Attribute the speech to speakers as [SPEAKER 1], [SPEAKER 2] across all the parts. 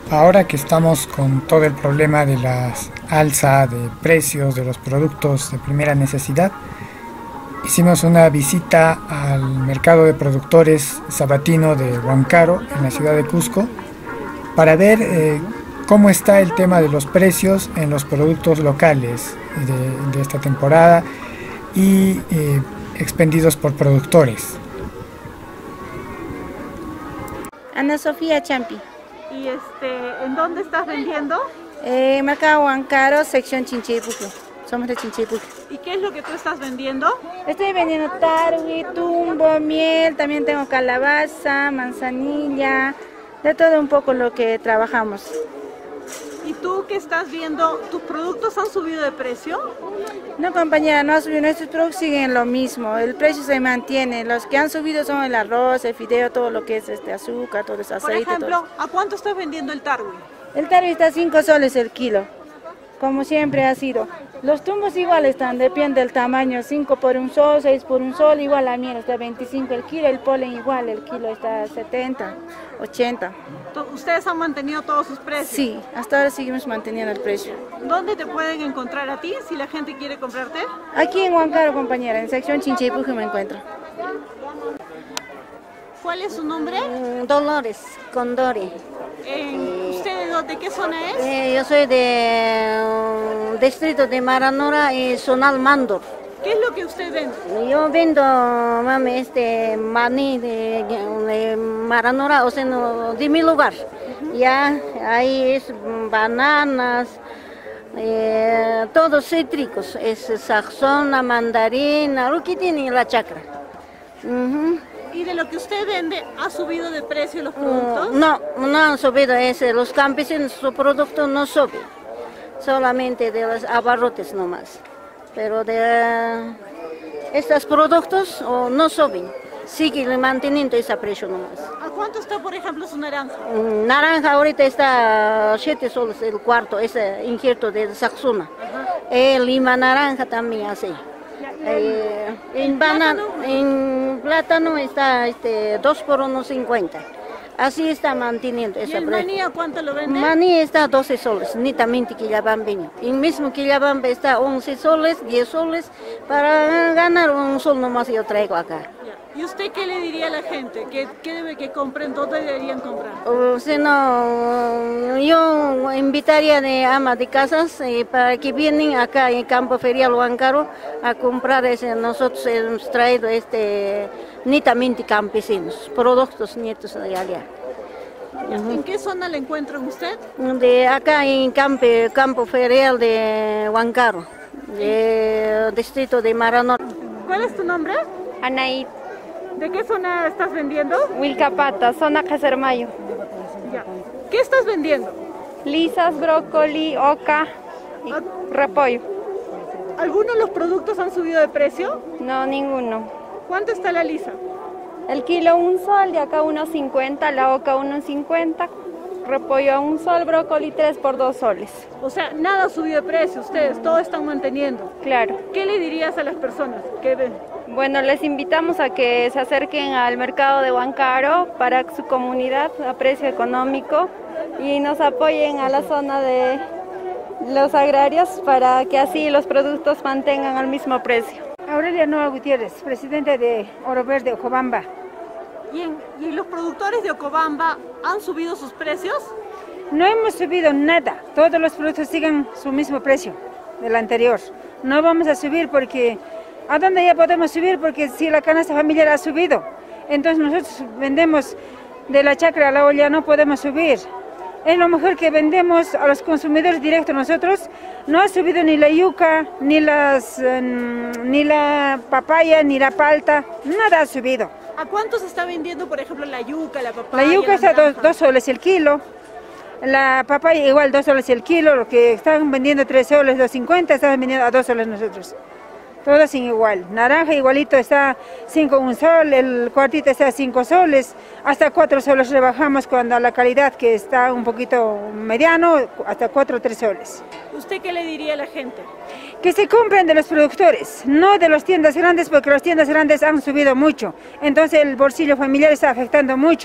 [SPEAKER 1] Ahora que estamos con todo el problema de la alza de precios de los productos de primera necesidad, hicimos una visita al mercado de productores sabatino de Huancaro, en la ciudad de Cusco, para ver cómo está el tema de los precios en los productos locales de esta temporada y expendidos por productores.
[SPEAKER 2] Ana Sofía Champi.
[SPEAKER 3] ¿Y en dónde estás vendiendo?
[SPEAKER 2] Mercado Huancaro, sección Chinchaypuque. Somos de Chinchaypuque.
[SPEAKER 3] ¿Y qué es lo que tú estás vendiendo?
[SPEAKER 2] Estoy vendiendo tarwi, tumbo, miel, también tengo calabaza, manzanilla, de todo un poco lo que trabajamos.
[SPEAKER 3] ¿Y tú qué estás viendo? ¿Tus productos han subido de precio?
[SPEAKER 2] No, compañera, no ha subido. Nuestros productos siguen lo mismo. El precio se mantiene. Los que han subido son el arroz, el fideo, todo lo que es azúcar, todo ese aceite.
[SPEAKER 3] Por ejemplo,
[SPEAKER 2] todo.
[SPEAKER 3] ¿a cuánto estás vendiendo el tarwi?
[SPEAKER 2] El tarwi está a 5 soles el kilo, como siempre ha sido. Los tumbos igual están, depende del tamaño, 5 por un sol, 6 por un sol, igual la miel está 25 el kilo, el polen igual, el kilo está 70, 80.
[SPEAKER 3] ¿Ustedes han mantenido todos sus precios?
[SPEAKER 2] Sí, hasta ahora seguimos manteniendo el precio.
[SPEAKER 3] ¿Dónde te pueden encontrar a ti si la gente quiere comprarte?
[SPEAKER 2] Aquí en Huancaro, compañera, en sección Chinchaypuque me encuentro.
[SPEAKER 3] ¿Cuál es su nombre?
[SPEAKER 4] Dolores Condori.
[SPEAKER 3] ¿Usted de qué zona es?
[SPEAKER 4] Yo soy de distrito de Maranora y Zonal Mandor.
[SPEAKER 3] ¿Qué es lo que usted vende?
[SPEAKER 4] Yo vendo, mami, maní de Maranora, o sea, no, de mi lugar. Ya, ahí es bananas, todos cítricos, es saxona, mandarina, lo que tiene la chacra.
[SPEAKER 3] ¿Y de lo que usted vende ha subido de precio los productos?
[SPEAKER 4] No, no han subido, los campesinos su producto no sube, solamente de los abarrotes nomás. Pero de estos productos no suben, siguen manteniendo ese precio nomás.
[SPEAKER 3] ¿A cuánto está, por ejemplo, su naranja?
[SPEAKER 4] Naranja ahorita está 7 soles el cuarto, ese injerto de saxona. Lima naranja también así. En plátano está 2 por 1.50. Así está manteniendo esa.
[SPEAKER 3] ¿Y el maní a cuánto lo vende?
[SPEAKER 4] Maní está 12 soles, netamente Quillabambeño. Y mismo Quillabamba está 11 soles, 10 soles. Para ganar un sol nomás yo traigo acá.
[SPEAKER 3] ¿Y usted qué le diría a la gente? ¿Qué debe que compren? ¿Dónde deberían comprar?
[SPEAKER 4] Yo invitaría a ama de casas para que vienen acá en Campo Ferial Huancaro a comprar. Nosotros hemos traído netamente campesinos, productos nietos de allá.
[SPEAKER 3] ¿En qué zona le encuentran usted?
[SPEAKER 4] De acá en Campo Ferial de Huancaro, distrito de Maranora.
[SPEAKER 3] ¿Cuál es tu nombre?
[SPEAKER 5] Anaí.
[SPEAKER 3] ¿De qué zona estás vendiendo?
[SPEAKER 5] Wilcapata, zona Casermayo.
[SPEAKER 3] Ya. ¿Qué estás vendiendo?
[SPEAKER 5] Lisas, brócoli, oca y repollo.
[SPEAKER 3] ¿Algunos de los productos han subido de precio?
[SPEAKER 5] No, ninguno.
[SPEAKER 3] ¿Cuánto está la lisa?
[SPEAKER 5] El kilo 1 sol, de acá 1.50, la oca 1.50, repollo a 1 sol, brócoli 3 por 2 soles.
[SPEAKER 3] O sea, nada ha subido de precio, ustedes todo están manteniendo.
[SPEAKER 5] Claro.
[SPEAKER 3] ¿Qué le dirías a las personas que ven?
[SPEAKER 5] Bueno, les invitamos a que se acerquen al mercado de Huancaro para su comunidad a precio económico y nos apoyen a la zona de los agrarios para que así los productos mantengan al mismo precio.
[SPEAKER 6] Aurelia Noa Gutiérrez, presidenta de Oro Verde, Ocobamba.
[SPEAKER 3] ¿Y los productores de Ocobamba han subido sus precios?
[SPEAKER 6] No hemos subido nada, todos los productos siguen su mismo precio del anterior. No vamos a subir porque, ¿a dónde ya podemos subir? Porque si la canasta familiar ha subido, entonces nosotros vendemos de la chacra a la olla, no podemos subir. Es lo mejor que vendemos a los consumidores directos nosotros. No ha subido ni la yuca, ni la papaya, ni la palta, nada ha subido.
[SPEAKER 3] ¿A cuánto se está vendiendo, por ejemplo, la yuca, la papaya?
[SPEAKER 6] La yuca está a 2 soles el kilo. La papaya igual 2 soles el kilo, lo que están vendiendo 3 soles, 2.50, están vendiendo a 2 soles nosotros. Todas sin igual. Naranja igualito está 5 un sol, el cuartito está 5 soles, hasta 4 soles rebajamos cuando la calidad que está un poquito mediano, hasta 4 o 3 soles.
[SPEAKER 3] ¿Usted qué le diría a la gente?
[SPEAKER 6] Que se compren de los productores, no de las tiendas grandes, porque las tiendas grandes han subido mucho. Entonces el bolsillo familiar está afectando mucho.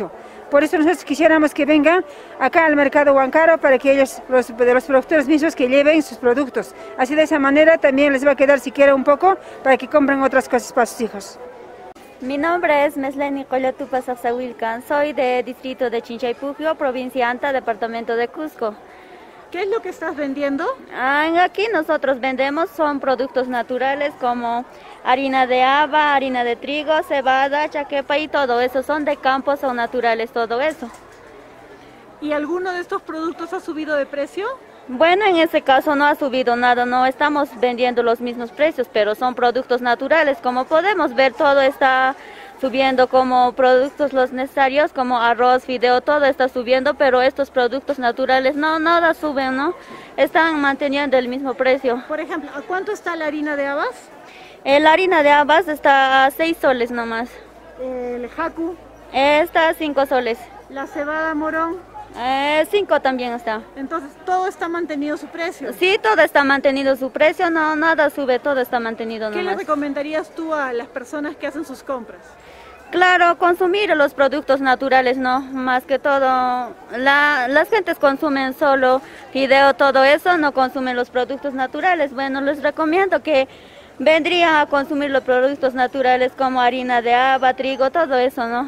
[SPEAKER 6] Por eso nosotros quisiéramos que vengan acá al mercado Huancaru para que ellos, de los productores mismos, que lleven sus productos. Así de esa manera también les va a quedar siquiera un poco para que compren otras cosas para sus hijos.
[SPEAKER 5] Mi nombre es Mesleni Collatupa Saxahuilcan, soy de distrito de Chinchaypujio, provincia Anta, departamento de Cusco.
[SPEAKER 3] ¿Qué es lo que estás vendiendo?
[SPEAKER 5] Aquí nosotros vendemos son productos naturales como harina de haba, harina de trigo, cebada, chaquepa y todo eso, son de campo, son naturales, todo eso.
[SPEAKER 3] ¿Y alguno de estos productos ha subido de precio?
[SPEAKER 5] Bueno, en este caso no ha subido nada, no estamos vendiendo los mismos precios, pero son productos naturales. Como podemos ver, todo está subiendo, como productos los necesarios, como arroz, fideo, todo está subiendo, pero estos productos naturales no, nada suben, ¿no? Están manteniendo el mismo precio.
[SPEAKER 3] Por ejemplo, ¿a cuánto está la harina de habas?
[SPEAKER 5] La harina de habas está a 6 soles nomás.
[SPEAKER 3] El jacu.
[SPEAKER 5] Está a 5 soles.
[SPEAKER 3] La cebada morón.
[SPEAKER 5] 5 también está.
[SPEAKER 3] Entonces, todo está mantenido su precio.
[SPEAKER 5] Sí, todo está mantenido su precio, no, nada sube, todo está mantenido
[SPEAKER 3] ¿Qué
[SPEAKER 5] nomás.
[SPEAKER 3] le recomendarías tú a las personas que hacen sus compras?
[SPEAKER 5] Claro, consumir los productos naturales, ¿no? Más que todo, las gentes consumen solo fideo, todo eso, no consumen los productos naturales. Bueno, les recomiendo que vendrían a consumir los productos naturales como harina de haba, trigo, todo eso, ¿no?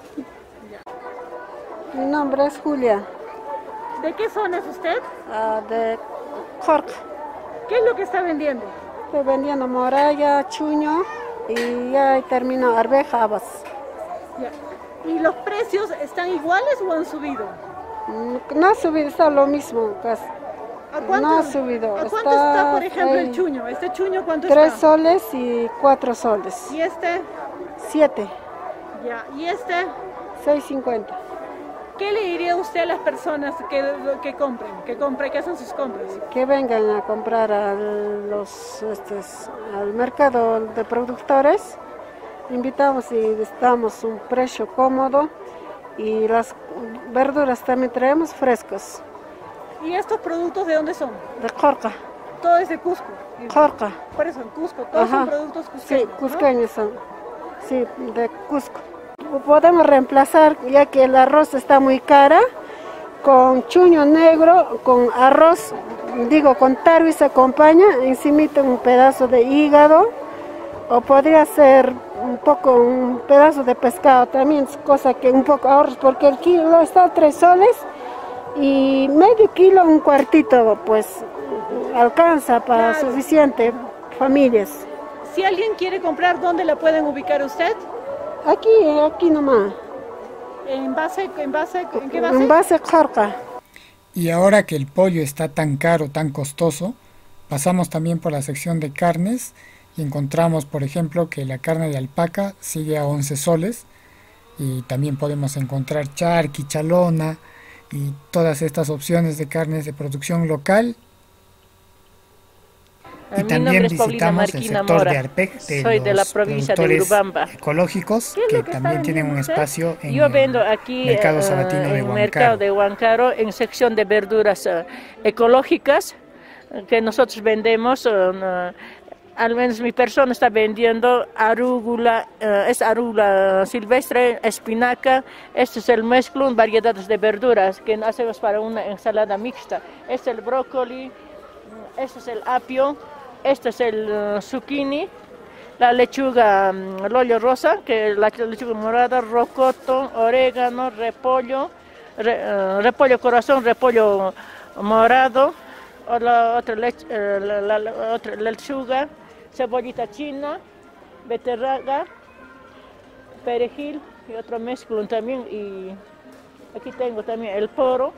[SPEAKER 7] Mi nombre es Julia,
[SPEAKER 3] ¿De qué zona es usted?
[SPEAKER 7] de Jorge.
[SPEAKER 3] ¿Qué es lo que está vendiendo?
[SPEAKER 7] Estoy vendiendo moralla, chuño y ya termino arveja, habas.
[SPEAKER 3] Ya. ¿Y los precios están iguales o han subido?
[SPEAKER 7] No ha subido, está lo mismo casi.
[SPEAKER 3] ¿A cuánto,
[SPEAKER 7] no ha subido.
[SPEAKER 3] ¿A cuánto está, por ejemplo, el
[SPEAKER 7] ahí,
[SPEAKER 3] chuño? ¿Este chuño cuánto
[SPEAKER 7] 3
[SPEAKER 3] está?
[SPEAKER 7] soles y 4 soles.
[SPEAKER 3] ¿Y este?
[SPEAKER 7] 7,
[SPEAKER 3] Ya. ¿Y este?
[SPEAKER 7] 6.50.
[SPEAKER 3] ¿Qué le diría usted a las personas que compren, que hacen sus compras?
[SPEAKER 7] Que vengan a comprar al mercado de productores. Invitamos y damos un precio cómodo y las verduras también traemos frescos.
[SPEAKER 3] ¿Y estos productos de dónde son?
[SPEAKER 7] De Jorca.
[SPEAKER 3] Todo es de Cusco.
[SPEAKER 7] Jorca.
[SPEAKER 3] Por eso, en Cusco. Todos son productos cusqueños.
[SPEAKER 7] Sí, cusqueños son. Sí, de Cusco. Podemos reemplazar, ya que el arroz está muy cara, con chuño negro, con arroz, con taro y se acompaña, encimita un pedazo de hígado, o podría ser un pedazo de pescado también, cosa que un poco ahorros, porque el kilo está a 3 soles y medio kilo, un cuartito, pues alcanza para suficiente familias.
[SPEAKER 3] Si alguien quiere comprar, ¿dónde la pueden ubicar usted?
[SPEAKER 7] Aquí nomás.
[SPEAKER 3] ¿En qué base?
[SPEAKER 7] En base Jorca.
[SPEAKER 1] Y ahora que el pollo está tan caro, tan costoso, pasamos también por la sección de carnes y encontramos, por ejemplo, que la carne de alpaca sigue a 11 soles y también podemos encontrar charqui, chalona y todas estas opciones de carnes de producción local. Y
[SPEAKER 8] Mi
[SPEAKER 1] también
[SPEAKER 8] nombre es Paulina
[SPEAKER 1] visitamos el
[SPEAKER 8] Marquina
[SPEAKER 1] sector
[SPEAKER 8] Mora.
[SPEAKER 1] de Arpec,
[SPEAKER 8] Soy de la provincia de Urubamba.
[SPEAKER 1] Ecológicos, que también tienen un espacio en
[SPEAKER 8] Yo vendo aquí
[SPEAKER 1] el mercado sabatino de
[SPEAKER 8] en el
[SPEAKER 1] Huancaru.
[SPEAKER 8] mercado de Huancaru, en sección de verduras ecológicas que nosotros vendemos. Al menos mi persona está vendiendo arúgula, es arúgula silvestre, espinaca. Este es el mezclón, variedades de verduras que hacemos para una ensalada mixta. Este es el brócoli, este es el apio. Este es el zucchini, la lechuga lollo rosa, que la lechuga morada, rocoto, orégano, repollo, repollo corazón, repollo morado, o la otra lechuga, cebollita china, beterraga, perejil y otro mezclón también. Y aquí tengo también el poro,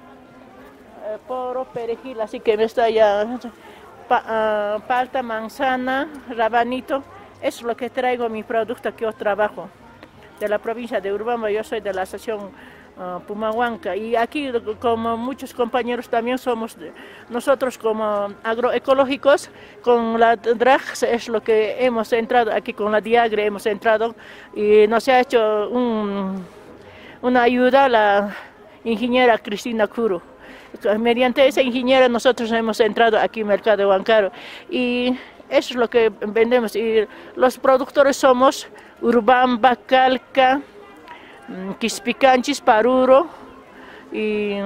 [SPEAKER 8] perejil, así que me está ya... palta, manzana, rabanito, eso es lo que traigo mi producto que yo trabajo de la provincia de Urubamba. Yo soy de la asociación Pumahuanca y aquí como muchos compañeros también somos nosotros como agroecológicos con la DRAG, es lo que hemos entrado aquí con la Diagre, hemos entrado y nos ha hecho una ayuda la ingeniera Cristina Curu. Mediante esa ingeniera nosotros hemos entrado aquí en el mercado de Huancaru y eso es lo que vendemos. Y los productores somos Urubamba, Calca, Quispicanchis, Paruro y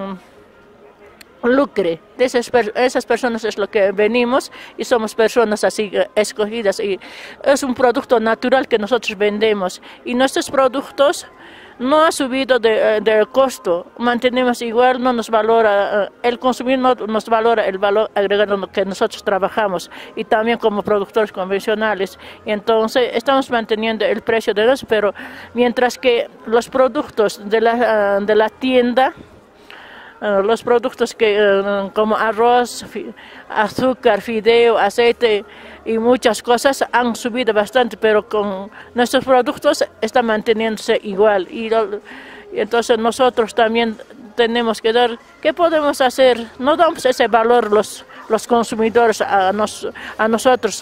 [SPEAKER 8] Lucre. De esas personas es lo que venimos y somos personas así escogidas, y es un producto natural que nosotros vendemos, y nuestros productos no ha subido de costo, mantenemos igual, no nos valora, el consumidor no nos valora el valor agregado que nosotros trabajamos, y también como productores convencionales, y entonces estamos manteniendo el precio de los, pero mientras que los productos de la tienda, los productos como arroz, azúcar, fideo, aceite y muchas cosas han subido bastante, pero con nuestros productos está manteniéndose igual. Y entonces nosotros también tenemos que dar, ¿qué podemos hacer? No damos ese valor los consumidores a nosotros,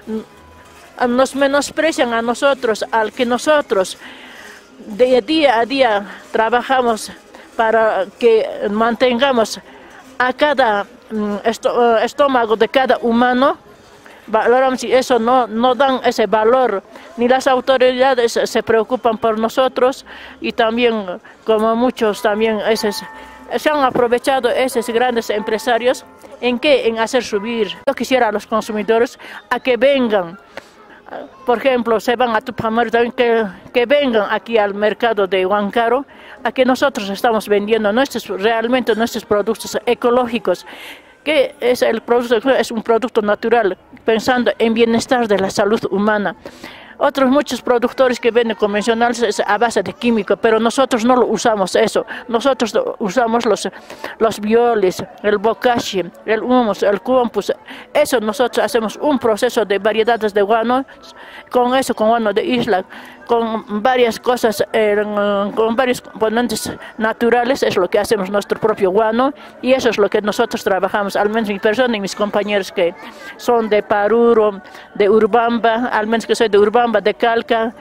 [SPEAKER 8] nos menosprecian a nosotros, al que nosotros de día a día trabajamos para que mantengamos a cada estómago de cada humano, valoramos, y eso no dan ese valor, ni las autoridades se preocupan por nosotros, y también como muchos también se han aprovechado esos grandes empresarios en hacer subir. Yo quisiera a los consumidores a que vengan. Por ejemplo, se van a Tupamaro también, que vengan aquí al mercado de Huancaru, a que nosotros estamos vendiendo realmente nuestros productos ecológicos, que el producto es un producto natural, pensando en bienestar de la salud humana. Otros muchos productores que venden convencionales es a base de químico, pero nosotros no lo usamos eso. Nosotros usamos los violes, el bocashi, el humus, el cuampus. Eso nosotros hacemos un proceso de variedades de guano, con guano de isla, con varias cosas, con varios componentes naturales. Es lo que hacemos nuestro propio guano, y eso es lo que nosotros trabajamos, al menos mi persona y mis compañeros que son de Paruro, de Urubamba, al menos que soy de Urubamba, de Calca,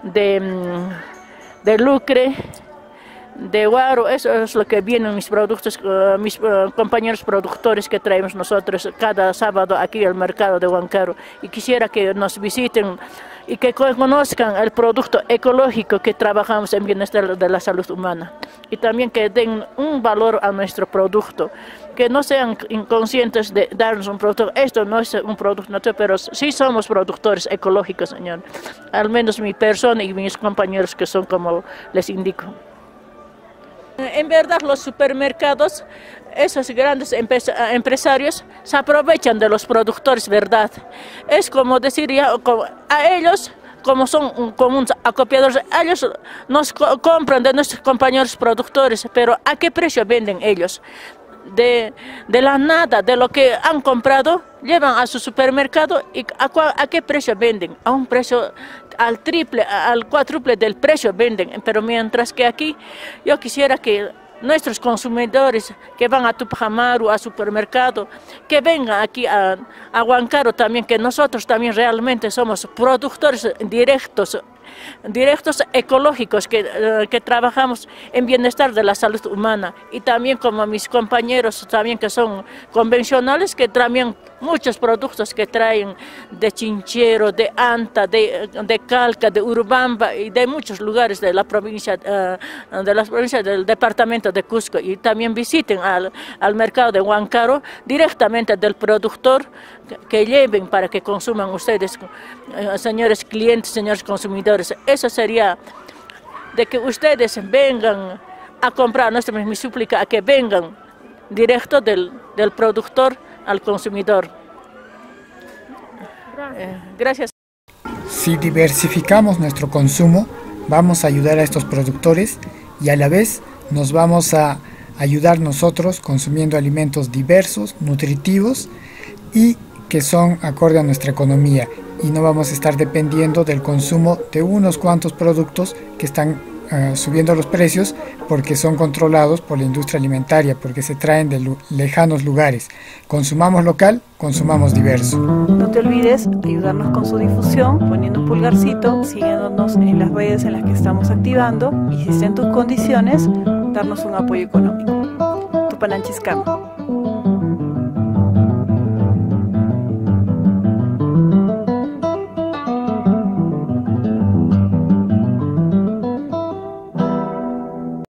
[SPEAKER 8] de Lucre, de Huaro. Eso es lo que vienen mis productos, mis compañeros productores que traemos nosotros cada sábado aquí al mercado de Huancaru. Y quisiera que nos visiten y que conozcan el producto ecológico que trabajamos en bienestar de la salud humana, y también que den un valor a nuestro producto, que no sean inconscientes de darnos un producto. Esto no es un producto natural, pero sí somos productores ecológicos, señor, al menos mi persona y mis compañeros que son como les indico. En verdad, los supermercados, esos grandes empresarios se aprovechan de los productores, ¿verdad? Es como decir, a ellos, como son como unos acopiadores, ellos nos compran de nuestros compañeros productores, pero ¿a qué precio venden ellos? De la nada, de lo que han comprado, llevan a su supermercado, y ¿a qué precio venden? A un precio al triple, al cuádruple del precio venden, pero mientras que aquí yo quisiera que nuestros consumidores que van a Tupamaro, a supermercado, que vengan aquí a Huancaru también, que nosotros también realmente somos productores directos ecológicos, que trabajamos en bienestar de la salud humana, y también como mis compañeros también que son convencionales, que también muchos productos que traen de Chinchero, de Anta, de Calca, de Urubamba y de muchos lugares de la provincia, del departamento de Cusco, y también visiten al mercado de Huancaru directamente del productor, que lleven para que consuman ustedes, señores clientes, señores consumidores. Eso sería de que ustedes vengan a comprar, mi súplica a que vengan directo del productor al consumidor. Gracias.
[SPEAKER 1] Si diversificamos nuestro consumo, vamos a ayudar a estos productores, y a la vez nos vamos a ayudar nosotros consumiendo alimentos diversos, nutritivos y que son acorde a nuestra economía, y no vamos a estar dependiendo del consumo de unos cuantos productos que están subiendo los precios porque son controlados por la industria alimentaria, porque se traen de lejanos lugares. Consumamos local, consumamos diverso.
[SPEAKER 3] No te olvides ayudarnos con su difusión, poniendo un pulgarcito, siguiéndonos en las redes en las que estamos activando, y si está en tus condiciones, darnos un apoyo económico. Tupananchiscama.